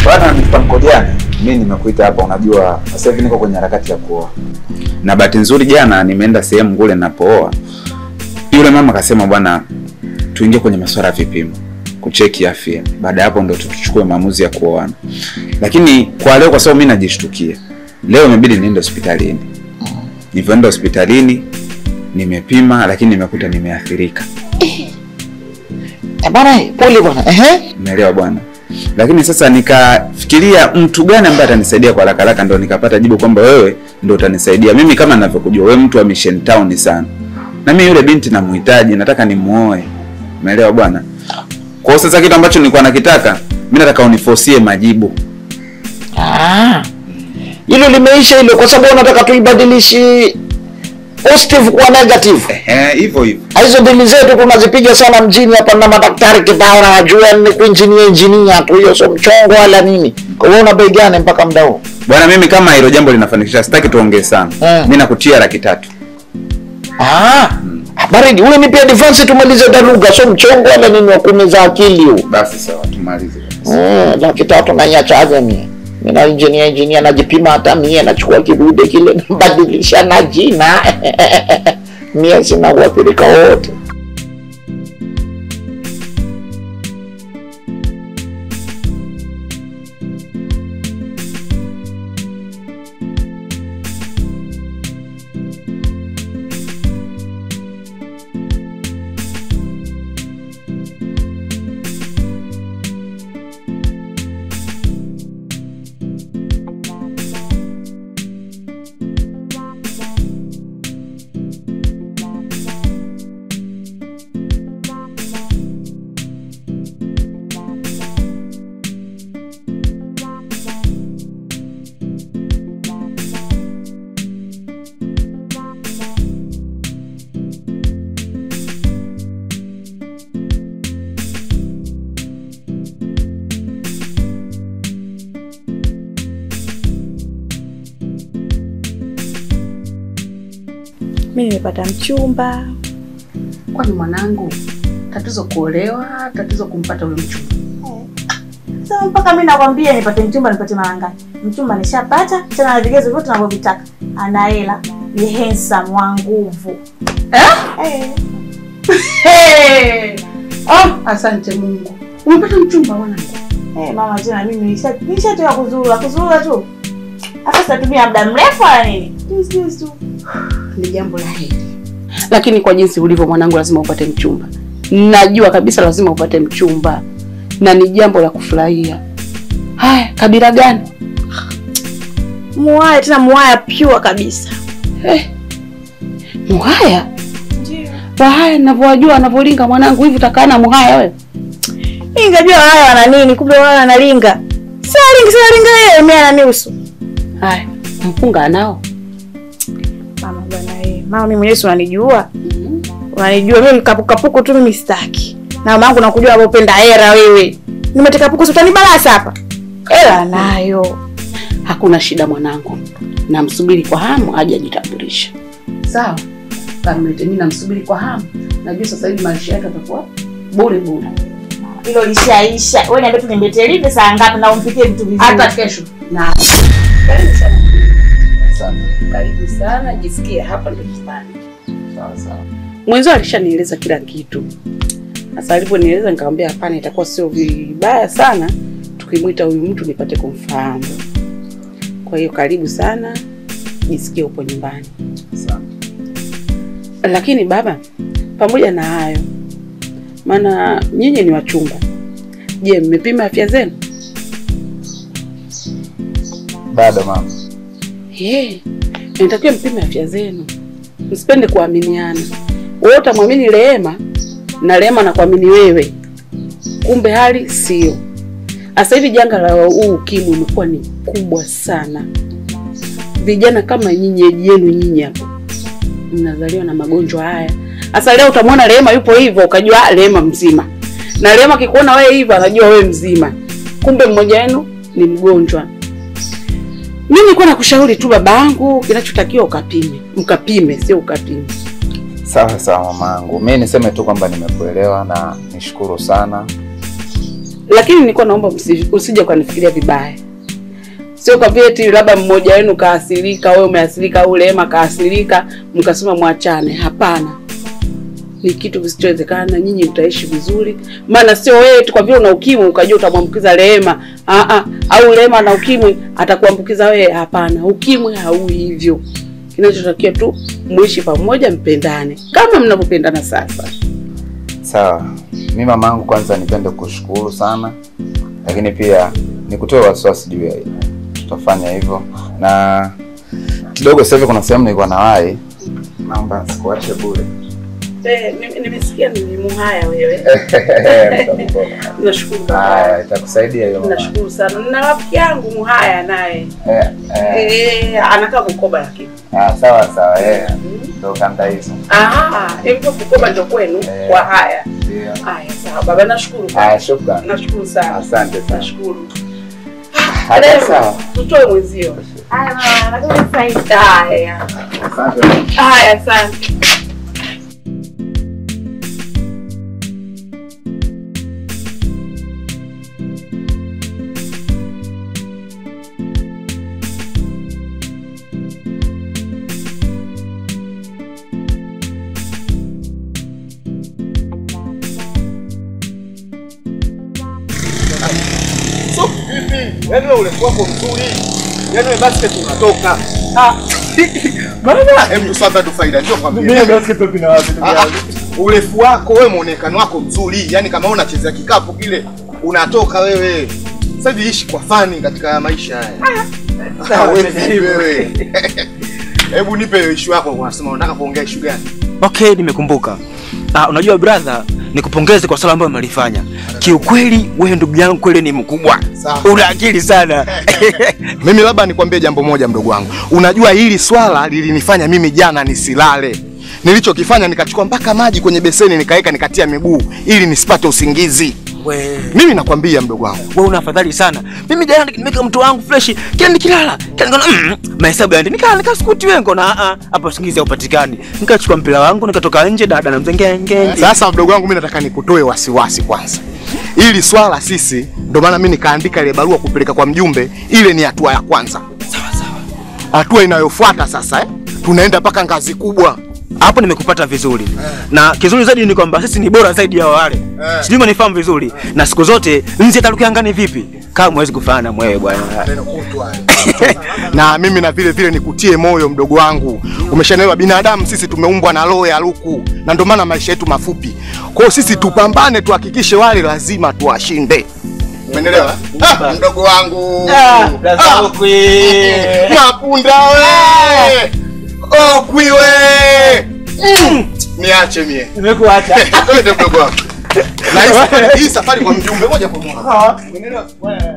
Bwana nipa Mkojani, mimi nimekuita hapa, unajua sasa hivi niko kwenye harakati ya kuoa. Na bahati nzuri jana nimeenda sehemu kule ninapooa. Yule mama akasema bwana tuingie kwenye masuala ya vipimo, kucheki afya. Baada hapo ndo tuchukue maamuzi ya kuoana. Lakini kwa leo kwa sababu mimi najishtukia, leo imebidi niende hospitalini. Nilipoenda hospitalini nimepima lakini nimekuta nimeathirika. Bwana, pole bwana. Umeelewa bwana? Lakini sasa nikafikiria mtu gani ambaye atanisaidia kwa haraka haraka, ndo nikapata jibu kwamba wewe ndo utanisaidia. Mimi kama ninavyokujua wewe mtu wa Mission Town sana. Na mimi yule binti namuhitaji, nataka nimuoe. Umeelewa bwana? Kwa hiyo sasa kitu ambacho nilikuwa nakitaka, mimi nataka uniforcie majibu. Hilo limeisha hilo kwa sababu unataka tuibadilishi positive kwa negative. Hivyo. Hizo dili zetu tunazipiga sana mjini hapa na madaktari kibao na wajua ni engineer tu, hiyo sio mchongo wala nini. Kwa hiyo una bei gani mpaka muda huu? Bwana mimi kama hilo jambo linafanikisha sitaki tuongee sana. Mimi nakutia 300,000. Baridi, wewe nipe advance tumalize daluga, sio mchongo wala nini wa kumeza akili huu. Basi sawa tumalize. 300,000 na nyachaje mimi. Mimi na engineer najipima hata mie nachukua kidude kile nabadilisha na jina. Mie sina kuathirika wote. Mimi nimepata mchumba. Kwani mwanangu, tatizo kuolewa, tatizo kumpata ule mchumba? Sasa mpaka mimi nakwambia nipate mchumba nipate mara mchumba nishapata, tena na vigezo vyote ninavyovitaka. Ana hela, ni handsome, wa nguvu. Asante Mungu. Umepata mchumba mwanangu? Mama tena mimi nishatoka kuzurura tu. Hata sitatumia muda mrefu wala nini. Tu. Ni jambo la heri. Lakini kwa jinsi ulivyo mwanangu lazima upate mchumba. Najua kabisa lazima upate mchumba. Na ni jambo la kufurahia. Haya, kabila gani? Muhaya, tena muhaya pure kabisa. Muhaya? Ndio. Wahaya ninavyojua anavyolinga mwanangu hivi utakana muhaya wewe. Ingejua haya wana nini kumbe wao wanalinga. Salinga yeye mimi ana nusu. Haya, mpunga anao. Mama bwana mama mimi mwenyewe unanijua. Unanijua mimi kapuko tu mimi sitaki. Na mama yangu nakujua unapenda hela wewe. Nimeteka puko utanibalasa hapa. Hela nayo. Hakuna shida mwanangu. Namsubiri kwa hamu aje ajitambulishe. Sawa. Kamlete mimi namsubiri kwa hamu. Najua sasa hivi maisha yake yatakuwa bure. Hilo lishaisha. Wewe niambie tu nimbetee lipi saa ngapi na umpikie vitu vizuri. Hata kesho. Na karibu sana. Karibu sana, jisikie hapa ndio nyumbani. Sawa. Mwenzo alishanieleza kila kitu. Sasa aliponieleza nikamwambia hapana, itakuwa sio vibaya sana tukimuita huyu mtu nipate kumfahamu. Kwa hiyo karibu sana, jisikie upo nyumbani. Sawa. Lakini baba, pamoja na hayo, maana nyinyi ni wachumba. Je, mmepima afya zenu? Bado mama. Nitakiwa mpime afya zenu. Msipende kuaminiana. Wewe utamwamini Rehema na Rehema anakuamini wewe. Kumbe hali sio. Sasa hivi janga la ukimwi limekuwa ni kubwa sana. Vijana kama nyinyi hapo mnazaliwa na magonjwa haya. Sasa leo utamwona Rehema yupo hivyo ukajua Rehema mzima. Na Rehema akikuona wewe hivyo anajua wewe mzima. Kumbe mmoja wenu ni mgonjwa. Mimi nilikuwa nakushauri tu babangu, kinachotakiwa mkapime sio ukapime. Sawa mamangu. Mimi niseme tu kwamba nimekuelewa na nishukuru sana. Lakini nilikuwa naomba usije ukanifikiria vibaya. Sio kwa vile eti labda mmoja wenu kaasirika, wewe umeasirika au Rehema kaasirika, mkasema mwachane. Hapana. Ni kitu kisichowezekana, nyinyi mtaishi vizuri. Maana sio wewe tu kwa vile una ukimwi ukajua utamwambukiza Rehema. Au Rehema na ukimwi atakuambukiza wewe. Hapana. Ukimwi haui hivyo. Kinachotakiwa tu muishi pamoja, mpendane kama mnavyopendana sasa. Sawa. Mimi mamangu kwanza nipende kushukuru sana. Lakini pia nikutoe wasiwasi juu ya hilo. Tutafanya hivyo. Na kidogo sasa hivi kuna sehemu nilikuwa nawahi. Naomba sikuache bure. Nimesikia ni muhaya wewe. Nashukuru. Itakusaidia hiyo mama. Nashukuru sana. Na rafiki yangu muhaya naye. Anataka kukoba yake. Sawa. Ndio kanda hizo. Hivyo kukoba ndio kwenu kwa haya. Ndio. Sawa baba, nashukuru. Shukrani. Nashukuru sana. Asante sana. Nashukuru. Sawa. Tutoe mwenzio. Asante. Asante. Yaani ule wako mzuri. Yaani wewe basket unatoka. Hebu sasa tu faida ndio kwambia. Mimi basket wapi na wapi? Urefu wako wewe, muonekano wako mzuri. Yaani kama unacheza kikapu kile unatoka wewe. Sasa hivi ishi kwa fani katika maisha haya. Sawa wewe. Hebu nipe issue yako, unasema unataka kuongea issue gani? Okay, nimekumbuka. Unajua brother, nikupongeze kwa swala ambalo umelifanya. Kiukweli wewe ndugu yangu kweli ni mkubwa. Una akili sana. Mimi labda nikwambie jambo moja mdogo wangu. Unajua hili swala lilinifanya mimi jana nisilale. Nilichokifanya nikachukua mpaka maji kwenye beseni nikaweka nikatia miguu ili nisipate usingizi. Mimi nakwambia mdogo wangu, wewe una afadhali sana. Mimi jana nimeka mtu wangu fresh, kila nikilala, kila mahesabu yaende. Nikasikuti wengo na hapa usingizi haupatikani. Nikachukua mpira wangu nikatoka nje, dada na mzengenge. Sasa mdogo wangu, mimi nataka nikutoe wasiwasi kwanza. Ili swala sisi ndio maana mimi nikaandika ile barua kupeleka kwa mjumbe. Ile ni hatua ya kwanza. Sawa. Hatua inayofuata sasa tunaenda mpaka ngazi kubwa. Hapo nimekupata vizuri. Na kizuri zaidi ni kwamba sisi ni bora zaidi ya wale. Sijui manifahamu vizuri. Na siku zote nzi atarukia angani vipi? Kama mwezi kufanana mwewe bwana. Na mimi na vile vile nikutie moyo mdogo wangu. Umeshaelewa, binadamu sisi tumeumbwa na roho ya luku. Na ndio maana maisha yetu mafupi. Kwa hiyo sisi tupambane, tuhakikishe wale lazima tuwashinde. Umeelewa? Mdogo wangu. Mapunda we. Kwiwe. Niache mie. Nimekuacha. Twende mdogo wangu. Na hii safari kwa mjumbe moja kwa moja. Umeelewa?